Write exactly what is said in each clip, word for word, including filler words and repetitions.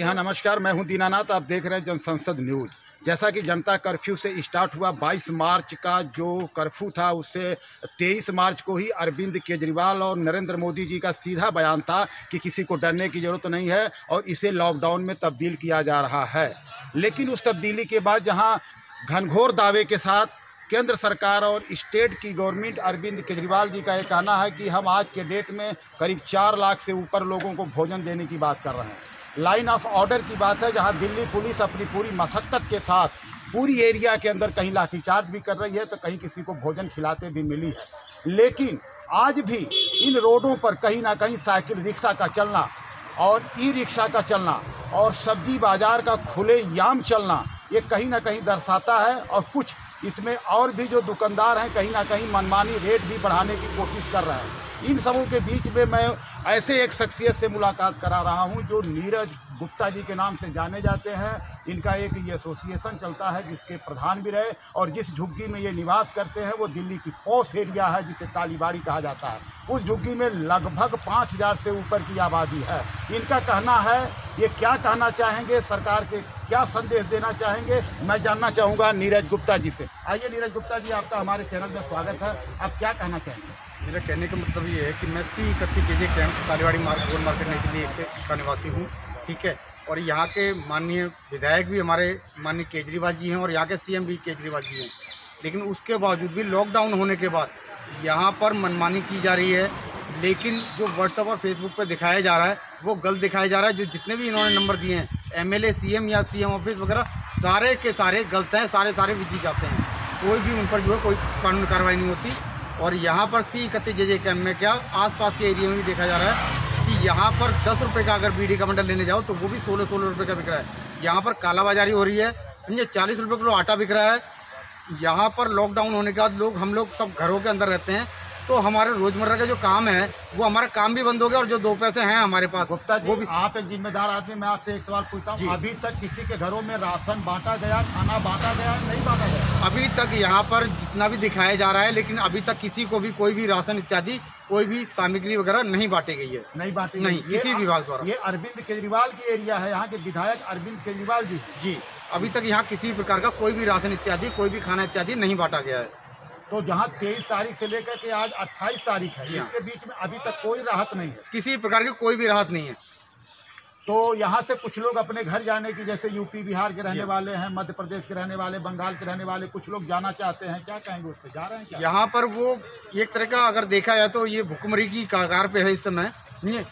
हाँ नमस्कार, मैं हूं दीनानाथ। आप देख रहे हैं जनसंसद न्यूज़। जैसा कि जनता कर्फ्यू से स्टार्ट हुआ बाईस मार्च का जो कर्फ्यू था, उससे तेईस मार्च को ही अरविंद केजरीवाल और नरेंद्र मोदी जी का सीधा बयान था कि किसी को डरने की ज़रूरत नहीं है और इसे लॉकडाउन में तब्दील किया जा रहा है। लेकिन उस तब्दीली के बाद जहां घनघोर दावे के साथ केंद्र सरकार और स्टेट की गवर्नमेंट अरविंद केजरीवाल जी का ये कहना है कि हम आज के डेट में करीब चार लाख से ऊपर लोगों को भोजन देने की बात कर रहे हैं। लाइन ऑफ ऑर्डर की बात है, जहां दिल्ली पुलिस अपनी पूरी मशक्कत के साथ पूरी एरिया के अंदर कहीं लाठीचार्ज भी कर रही है तो कहीं किसी को भोजन खिलाते भी मिली है। लेकिन आज भी इन रोडों पर कहीं ना कहीं साइकिल रिक्शा का चलना और ई रिक्शा का चलना और सब्जी बाजार का खुलेआम चलना, ये कहीं ना कहीं दर्शाता है। और कुछ इसमें और भी जो दुकानदार हैं कहीं ना कहीं मनमानी रेट भी बढ़ाने की कोशिश कर रहे हैं। इन सबों के बीच में मैं ऐसे एक शख्सियत से मुलाकात करा रहा हूं जो नीरज गुप्ता जी के नाम से जाने जाते हैं। इनका एक ये एसोसिएशन चलता है जिसके प्रधान भी रहे, और जिस झुग्गी में ये निवास करते हैं वो दिल्ली की पॉश एरिया है जिसे कालीबाड़ी कहा जाता है। उस झुग्गी में लगभग पाँच हज़ार से ऊपर की आबादी है। इनका कहना है, ये क्या कहना चाहेंगे, सरकार के क्या संदेश देना चाहेंगे, मैं जानना चाहूँगा नीरज गुप्ता जी से। आइए नीरज गुप्ता जी, आपका हमारे चैनल में स्वागत है। आप क्या कहना चाहेंगे? मेरा कहने का मतलब ये है कि मैं सी इकतीस के J camp Kalibari market Gol market Nai Delhi एक से का निवासी हूँ, ठीक है। और यहाँ के माननीय विधायक भी हमारे माननीय केजरीवाल जी हैं और यहाँ के सीएम भी केजरीवाल जी हैं। लेकिन उसके बावजूद भी लॉकडाउन होने के बाद यहाँ पर मनमानी की जा रही है। लेकिन जो व्हाट्सएप और फेसबुक पर दिखाया जा रहा है वो गलत दिखाया जा रहा है। जो जितने भी इन्होंने नंबर दिए हैं एमएलए, सीएम या सीएम ऑफिस वगैरह, सारे के सारे गलत हैं, सारे सारे विधि जाते हैं। कोई भी उन पर जो है कोई कानूनी कार्रवाई नहीं होती। और यहाँ पर सी इकतीस जे जे कैंप में क्या आसपास के एरिया में भी देखा जा रहा है कि यहाँ पर दस रुपये का अगर बीड़ी का बंडल लेने जाओ तो वो भी सोलह सोलह रुपये का बिक रहा है। यहाँ पर कालाबाजारी हो रही है, समझे। चालीस रुपये किलो आटा बिक रहा है। यहाँ पर लॉकडाउन होने के बाद लोग हम लोग सब घरों के अंदर रहते हैं, तो हमारे रोजमर्रा का जो काम है वो हमारा काम भी बंद हो गया और जो दो पैसे हैं हमारे पास गुप्ता जी, वो भी। आप एक जिम्मेदार आदमी, मैं आपसे एक सवाल पूछता हूँ, अभी तक किसी के घरों में राशन बांटा गया, खाना बांटा गया, नहीं बांटा गया? अभी तक यहाँ पर जितना भी दिखाया जा रहा है, लेकिन अभी तक किसी को भी कोई भी राशन इत्यादि कोई भी सामग्री वगैरह नहीं बांटी गई है। नहीं बांटी नहीं, किसी विभाग द्वारा। ये अरविंद केजरीवाल की एरिया है, यहाँ के विधायक अरविंद केजरीवाल जी जी अभी तक यहाँ किसी प्रकार का कोई भी राशन इत्यादि कोई भी खाना इत्यादि नहीं बांटा गया है। तो जहाँ तेईस तारीख से लेकर के आज अट्ठाईस तारीख है, इसके बीच में अभी तक कोई राहत नहीं है, किसी प्रकार की कोई भी राहत नहीं है। तो यहाँ से कुछ लोग अपने घर जाने की, जैसे यूपी बिहार के रहने वाले हैं, मध्य प्रदेश के रहने वाले, बंगाल के रहने वाले, कुछ लोग जाना चाहते हैं, क्या कहेंगे उससे? जा रहे हैं क्या? यहाँ पर वो एक तरह का अगर देखा जाए तो ये भुखमरी की कगार पे है इस समय, समझिए।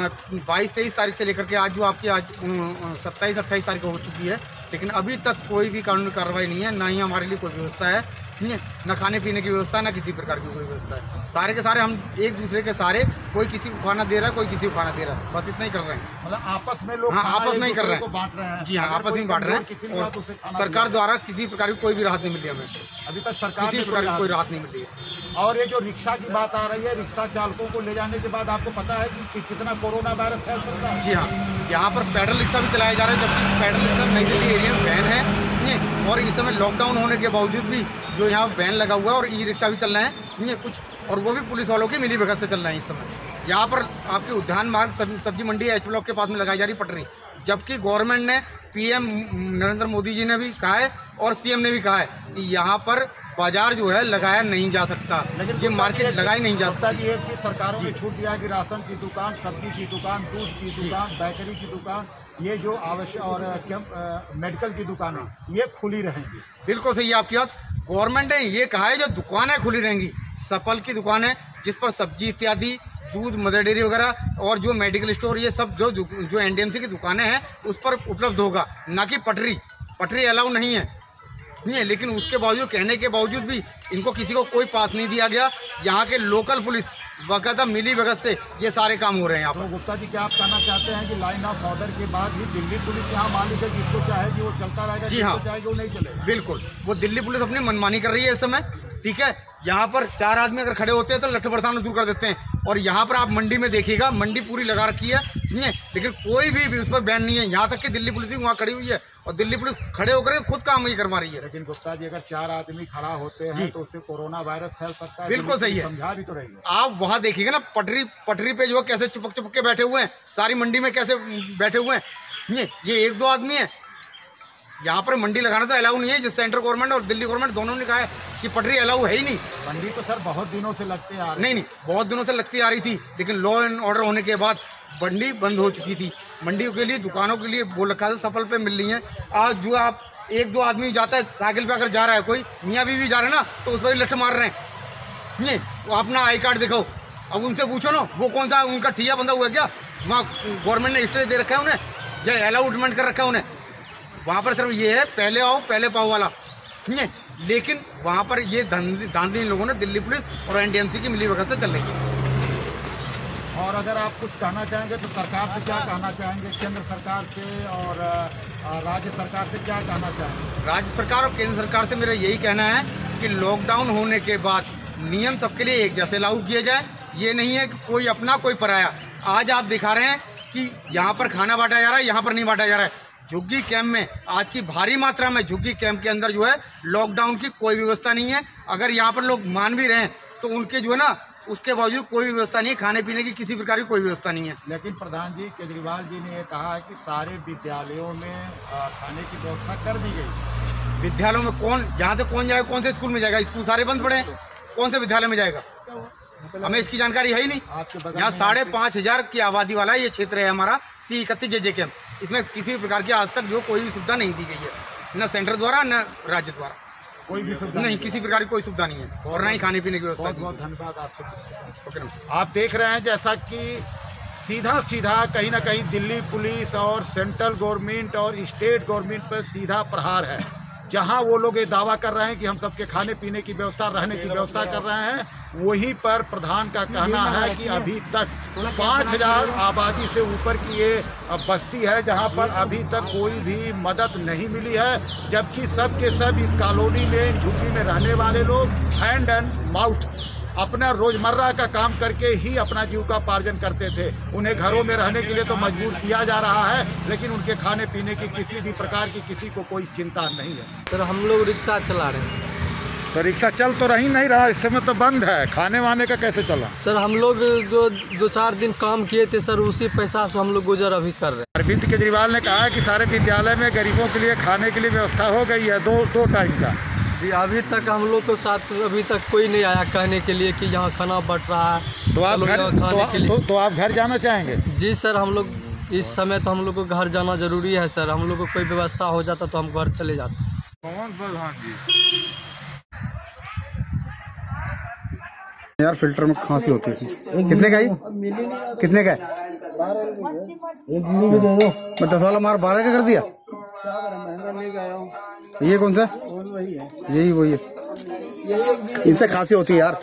बाईस तेईस तारीख से लेकर के आज जो आपकी आज सत्ताईस अट्ठाईस तारीख हो चुकी है, लेकिन अभी तक कोई भी कानूनी कार्रवाई नहीं है, ना ही हमारे लिए कोई व्यवस्था है, समझिए। ना खाने पीने की व्यवस्था, ना किसी प्रकार की कोई व्यवस्था है। सारे के सारे हम एक दूसरे के सारे, कोई किसी को खाना दे रहा है, कोई किसी को खाना दे रहा है, बस इतना ही कर रहे हैं। मतलब आपस में लोग, हाँ, आपस में ही कर रहे हैं, बांट रहे हैं। जी हाँ, आपस में बांट रहे हैं। और सरकार द्वारा किसी प्रकार की कोई भी राहत नहीं मिली हमें, अभी तक सरकार किसी प्रकार की कोई राहत नहीं मिली है। और ये जो रिक्शा की बात आ रही है, रिक्शा चालकों को ले जाने के बाद आपको पता है कि कितना कोरोना वायरस फैल सकता है? जी हाँ, यहाँ पर पैडल रिक्शा भी चलाया जा रहा है, जबकि पैडल रिक्शा नई दिल्ली एरिया में बैन है, और इस समय लॉकडाउन होने के बावजूद भी जो यहाँ बैन लगा हुआ है और ई रिक्शा भी चल रहे हैं, समझिए कुछ, और वो भी पुलिस वालों की मिली भगत से चल रहे हैं इस समय। यहाँ पर आपके उद्यान मार्ग सब्जी मंडी एच ब्लॉक के पास में लगाई जा रही पटरी, जबकि गवर्नमेंट ने, पीएम नरेंद्र मोदी जी ने भी कहा है और सीएम ने भी कहा है कि यहाँ पर बाजार जो है लगाया नहीं जा सकता, लेकिन ये मार्केट लगाई नहीं जा सकता। जी, एक चीज़ सरकारों ने छूट दिया कि राशन की दुकान, सब्जी की दुकान, दूध की दुकान, बेकरी की दुकान, ये जो आवश्यक और क्या मेडिकल की दुकानें ये खुली रहेंगी। बिल्कुल सही है आपकी बात। गवर्नमेंट ने ये कहा है जो दुकानें खुली रहेंगी, सफल की दुकानें जिस पर सब्जी इत्यादि, दूध, मदर डेयरी वगैरह और जो मेडिकल स्टोर, ये सब जो जो एनडीएमसी की दुकानें हैं उस पर उपलब्ध होगा, ना कि पटरी। पटरी अलाउ नहीं है, नहीं। लेकिन उसके बावजूद, कहने के बावजूद भी इनको किसी को कोई पास नहीं दिया गया। यहाँ के लोकल पुलिस बाकायदा मिली भगत से ये सारे काम हो रहे हैं यहाँ पर। तो गुप्ता जी, क्या आप कहना चाहते हैं कि लाइन ऑफ ऑर्डर के बाद ही दिल्ली पुलिस यहाँ मालिक है, जिसको चाहेगी वो चलता रहेगा, जी हाँ, चाहेगी वो नहीं चलेगा? बिल्कुल, वो दिल्ली पुलिस अपनी मनमानी कर रही है इस समय, ठीक है। यहाँ पर चार आदमी अगर खड़े होते हैं तो लठ बरसाना शुरू कर देते हैं। और यहाँ पर आप मंडी में देखिएगा, मंडी पूरी लगा रखी है, समझिए, लेकिन कोई भी, भी उस पर बैन नहीं है। यहाँ तक कि दिल्ली पुलिस भी वहाँ खड़ी हुई है और दिल्ली पुलिस खड़े होकर खुद काम ही करवा रही है। लेकिन गुप्ता जी, अगर चार आदमी खड़ा होते हैं तो उससे कोरोना वायरस फैल सकता है। बिल्कुल सही है, समझा भी तो रही है। आप वहाँ देखिएगा ना, पटरी पटरी पे जो कैसे चिपक चिपक के बैठे हुए हैं, सारी मंडी में कैसे बैठे हुए हैं, ये ये एक दो आदमी है। यहाँ पर मंडी लगाना तो अलाउ नहीं है, जिस सेंट्रल गवर्नमेंट और दिल्ली गवर्नमेंट दोनों ने कहा है कि पटरी अलाउ है ही नहीं। मंडी तो सर बहुत दिनों से लगती आ रही नहीं नहीं बहुत दिनों से लगती आ रही थी, लेकिन लॉ एंड ऑर्डर होने के बाद मंडी बंद हो चुकी थी। मंडियों के लिए, दुकानों के लिए बोल रखा था सफल पे मिल रही है। आज जो आप एक दो आदमी जाता है साइकिल पे अगर जा रहा है, कोई मियाँ बीवी जा रहे हैं ना, तो उस पर लठ मार रहे हैं। नहीं, वो अपना आई कार्ड दिखाओ। अब उनसे पूछो ना, वो कौन सा उनका ठिया बंधा हुआ है क्या? वहाँ गवर्नमेंट ने स्टे दे रखा है उन्हें, या अलाउडमेंट कर रखा है उन्हें? वहाँ पर सिर्फ ये है पहले आओ पहले पाओ वाला, ठीक है। लेकिन वहाँ पर ये धांधली इन लोगों ने दिल्ली पुलिस और एनडीएमसी की मिली भगत से चल रही है। और अगर आप कुछ कहना चाहेंगे तो सरकार से क्या कहना चाहेंगे? केंद्र सरकार से और राज्य सरकार से क्या कहना चाहेंगे? राज्य सरकार और केंद्र सरकार से मेरा यही कहना है कि लॉकडाउन होने के बाद नियम सबके लिए एक जैसे लागू किए जाए। ये नहीं है कि कोई अपना कोई पराया। आज आप दिखा रहे हैं कि यहाँ पर खाना बांटा जा रहा है, यहाँ पर नहीं बांटा जा रहा है। झुग्गी कैंप में आज की भारी मात्रा में झुग्गी कैंप के अंदर जो है लॉकडाउन की कोई व्यवस्था नहीं है। अगर यहाँ पर लोग मान भी रहे हैं तो उनके जो है ना, उसके बावजूद कोई व्यवस्था नहीं है, खाने पीने की किसी प्रकार की कोई व्यवस्था नहीं है। लेकिन प्रधान जी केजरीवाल जी ने ये कहा है कि सारे विद्यालयों में खाने की व्यवस्था कर दी गई। विद्यालयों में कौन, जहाँ से कौन जाएगा, कौन से स्कूल में जाएगा? स्कूल सारे बंद पड़े हैं, कौन से विद्यालय में जाएगा? हमें इसकी जानकारी है ही नहीं। यहाँ साढ़े पाँच हजार की आबादी वाला ये क्षेत्र है हमारा सी इकतीस जे जे कैंप। इसमें किसी प्रकार की आज तक जो कोई भी सुविधा नहीं दी गई है, न सेंटर द्वारा न राज्य द्वारा, कोई भी सुविधा नहीं, किसी प्रकार की कोई सुविधा नहीं है, और ना ही खाने पीने की व्यवस्था। बहुत बहुत धन्यवाद आपसे। आप देख रहे हैं जैसा कि सीधा सीधा कहीं ना कहीं दिल्ली पुलिस और सेंट्रल गवर्नमेंट और स्टेट गवर्नमेंट पर सीधा प्रहार है। जहां वो लोग ये दावा कर रहे हैं कि हम सबके खाने पीने की व्यवस्था, रहने की व्यवस्था कर रहे हैं, वहीं पर प्रधान का कहना है कि अभी तक पाँच हजार आबादी से ऊपर की ये बस्ती है जहां पर अभी तक कोई भी मदद नहीं मिली है। जबकि सब के सब इस कॉलोनी में, झुग्गी में रहने वाले लोग हैंड एंड माउथ अपना रोजमर्रा का काम करके ही अपना जीविकोपार्जन करते थे। उन्हें घरों में रहने के लिए तो मजबूर किया जा रहा है, लेकिन उनके खाने पीने की किसी भी प्रकार की किसी को कोई चिंता नहीं है। सर हम लोग रिक्शा चला रहे हैं। तो रिक्शा चल तो रही नहीं रहा, इस समय तो बंद है। खाने वाने का कैसे चला? सर हम लोग जो दो चार दिन काम किए थे सर, उसी पैसा से हम लोग गुजर अभी कर रहे हैं। अरविंद केजरीवाल ने कहा है कि सारे विद्यालय में गरीबों के लिए खाने के लिए व्यवस्था हो गई है, दो दो टाइम का। जी अभी तक हम लोग के साथ अभी तक कोई नहीं आया कहने के लिए कि यहाँ खाना बट रहा है। तो आप घर तो, तो, तो आप घर जाना चाहेंगे? जी सर, हम लोग इस समय तो हम लोग को घर जाना जरूरी है सर। हम लोग को कोई व्यवस्था हो जाता तो हम घर चले जाते। कौन प्रधान जी? यार फिल्टर में खांसी होती थी। कितने का है? कितने का है? मैं दस वाला मार बारह का कर दिया। ये कौन सा? यही वही है, इनसे खांसी होती है यार।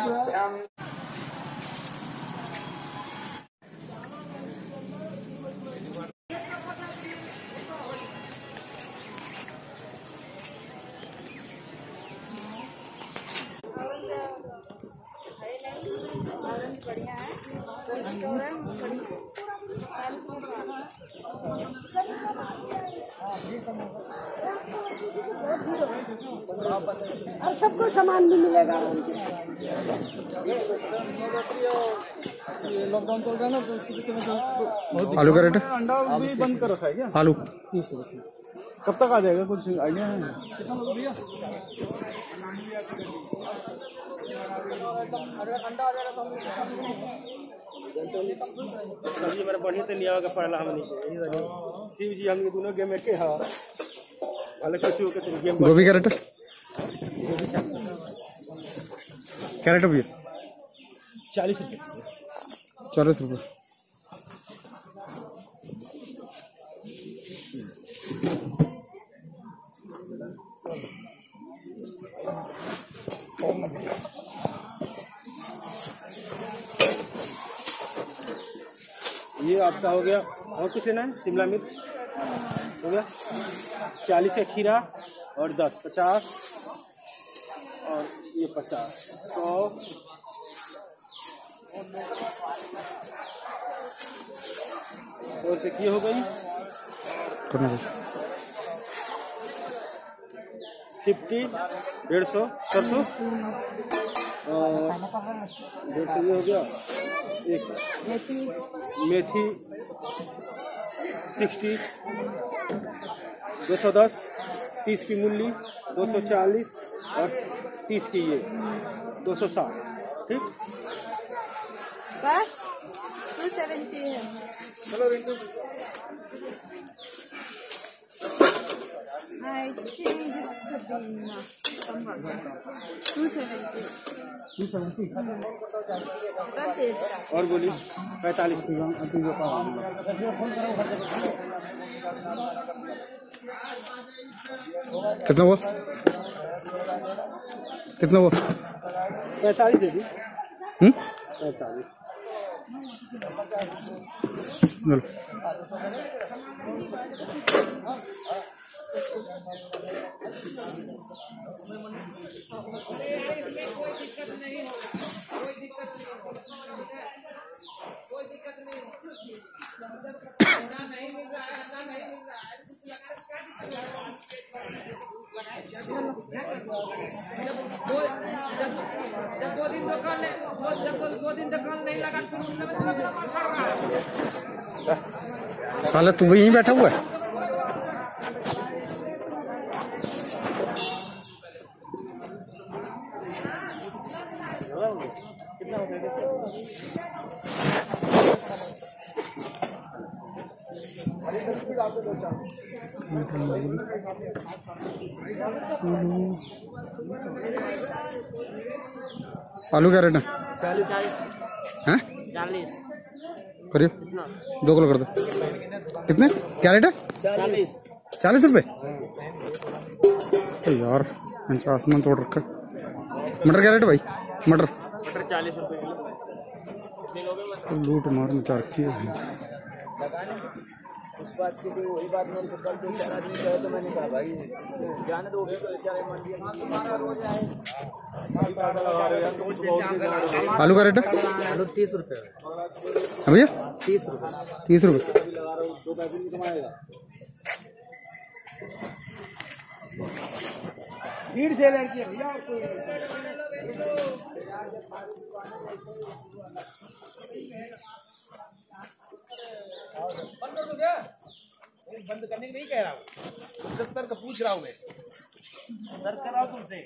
और सबको सामान भी मिलेगा। लॉकडाउन चल रहा है ना, तो इसकी आलू का रेट? अंडा भी बंद कर रखा है क्या? आलू तीस रुपये। कब तक आ जाएगा, कुछ आइडिया है? कितना भैया? अंडा आ जाएगा तो सब्जी हमारे बढ़िया तो लिया होगा पहला हमने शिव जी हम दोनों गेम एक है। अलग कुछ हो के गेम। गोभी का रेट? क्या रेट भैया? चालीस रुपये। चालीस रुपये। ये आपका हो गया। और कुछ लेना है? शिमला मिर्च हो गया चालीस का, खीरा और दस पचास, और ये पचास सौ सौ रुपये की हो गई। फिफ्टी डेढ़ सौ सरसों और डेढ़ सौ ये हो गया। एक मेथी सिक्सटी, दो सौ दस, तीस की मूली, दो सौ चालीस और तीस की ये दो सौ साठ। ठीक, बस टू सेवेंटी है। चलो Rinku. I think this should be enough. Two seventy. Two seventy. That is और बोली पैंतालीस की। कितना हुआ? कितना हुआ? पैंतालीस दे दी। हम्म पैंतालीस। चलो। जब दो दिन दुकान जब दो दिन दुकान नहीं लगा साला तू भी यहीं बैठा हुआ है? आलू क्या रेट है? चालीस हैं? चालीस करिए दो किलो कर दो। कितने क्या रेट है? चालीस चालीस रुपए? तो यार आसमान तोड़ रखा। मटर क्या रेट है भाई? मटर मटर चालीस रुपए किलो। लूट मार मचा रखी है। उस बात की भी वही बात मेरे से कल दो चार आदमी कहे तो मैंने कहा भाई जाने दो बेचारे मंडी में। आलू का रेट है? आलू तीस रुपए भैया तीस रुपए तीस रुपए। भीड़ से लड़की है भैया। बंद करने की नहीं कह रहा हूँ, सत्तर का पूछ रहा हूँ मैं। सत्तर कराओ तुमसे।